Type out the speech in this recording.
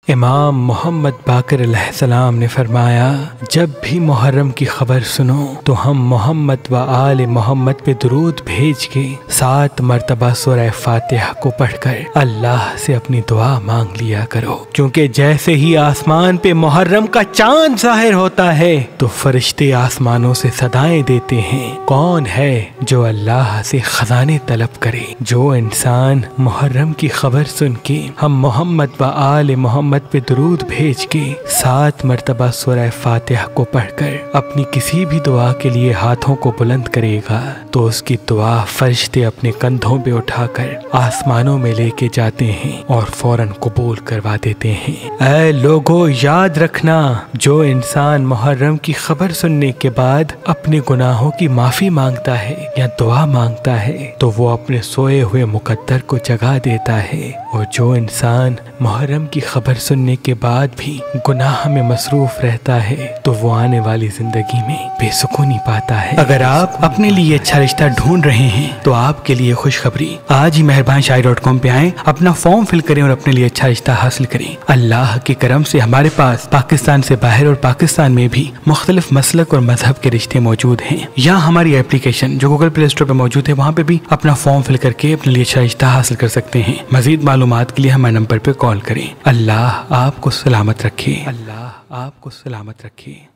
इमाम मोहम्मद बाकर अलैहिस्सलाम ने फरमाया, जब भी मुहर्रम की खबर सुनो तो हम मोहम्मद व आले मोहम्मद पे दुरूद भेज के 7 मरतबा सूरह फातिहा को पढ़कर अल्लाह से अपनी दुआ मांग लिया करो, क्योंकि जैसे ही आसमान पे मुहर्रम का चांद जाहिर होता है तो फरिश्ते आसमानों से सदाएं देते हैं, कौन है जो अल्लाह से खजाने तलब करे। जो इंसान मुहर्रम की खबर सुन के हम मोहम्मद व आले मोहम्मद पे दुरूद भेज के 7 मरतबा सूरह फातिहा को पढ़कर अपनी किसी भी दुआ के लिए हाथों को बुलंद करेगा तो उसकी दुआ फरिश्ते अपने कंधों पे उठाकर आसमानों में लेके जाते हैं और फौरन कबूल करवा देते हैं। ऐ लोगों, याद रखना, जो इंसान मुहर्रम की खबर सुनने के बाद अपने गुनाहों की माफी मांगता है या दुआ मांगता है तो वो अपने सोए हुए मुकद्दर को जगा देता है, और जो इंसान मुहर्रम की खबर सुनने के बाद भी गुनाह में मसरूफ रहता है तो वो आने वाली जिंदगी में बेसुकूनी पाता है। अगर आप अपने लिए अच्छा रिश्ता ढूंढ रहे हैं तो आपके लिए खुशखबरी, आज ही मेहरबानशाही.com पे आएं, अपना फॉर्म फिल करें और अपने लिए अच्छा रिश्ता हासिल करें। अल्लाह के करम से हमारे पास पाकिस्तान से बाहर और पाकिस्तान में भी मुख्तलिफ मसलक और मजहब के रिश्ते मौजूद हैं। या हमारी एप्लीकेशन जो गूगल प्ले स्टोर पर मौजूद है, वहाँ पे भी अपना फॉर्म फिल करके अपने लिए अच्छा रिश्ता हासिल कर सकते हैं। मजीद मालूमात के लिए हमारे नंबर पे कॉल करें। अल्लाह आपको सलामत रखे। अल्लाह आपको सलामत रखे।